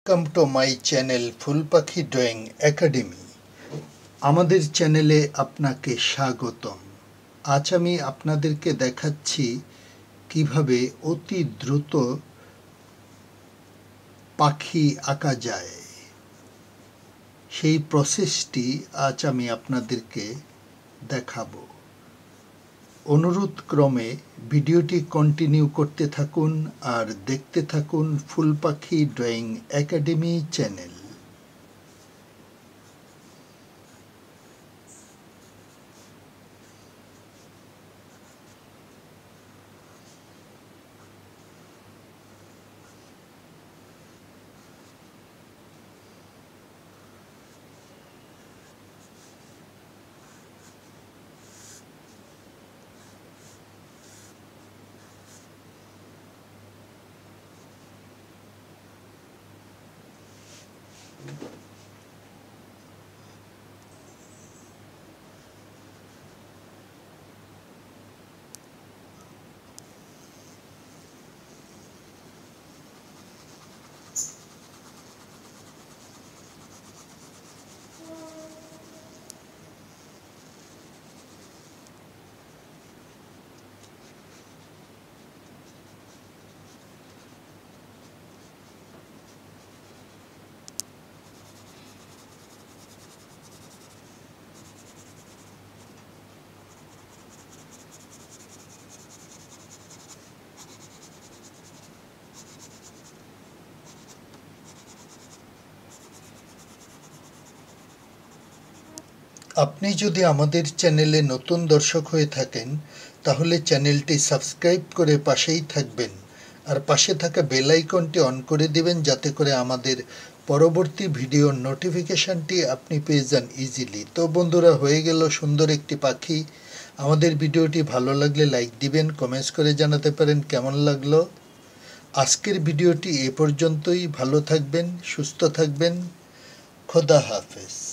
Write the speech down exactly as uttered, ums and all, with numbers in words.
Welcome to my channel ফুল পাখি drawing academy. আমাদের চ্যানেলে আপনাকে স্বাগতম। আজ আমি আপনাদেরকে দেখাচ্ছি কিভাবে অতি দ্রুত পাখি আঁকা যায়। সেই প্রসেসটি আজ আমি আপনাদেরকে দেখাবো। অনুরোধ ক্রমে ভিডিওটি কন্টিনিউ করতে থাকুন আর দেখতে থাকুন ফুল পাখি ড্রয়িং একাডেমি চ্যানেল। আপনি যদি আমাদের চ্যানেলে নতুন দর্শক হয়ে থাকেন তাহলে চ্যানেলটি সাবস্ক্রাইব করে পাশেই থাকবেন আর পাশে থাকা বেল আইকনটি অন করে দিবেন, যাতে করে আমাদের পরবর্তী ভিডিওর নোটিফিকেশনটি আপনি পেয়ে যান ইজিলি। তো বন্ধুরা, হয়ে গেল সুন্দর একটি পাখি। আমাদের ভিডিওটি ভালো লাগলে লাইক দিবেন, কমেন্টস করে জানাতে পারেন কেমন লাগলো। আজকের ভিডিওটি এ পর্যন্তই। ভালো থাকবেন, সুস্থ থাকবেন। খোদা হাফেজ।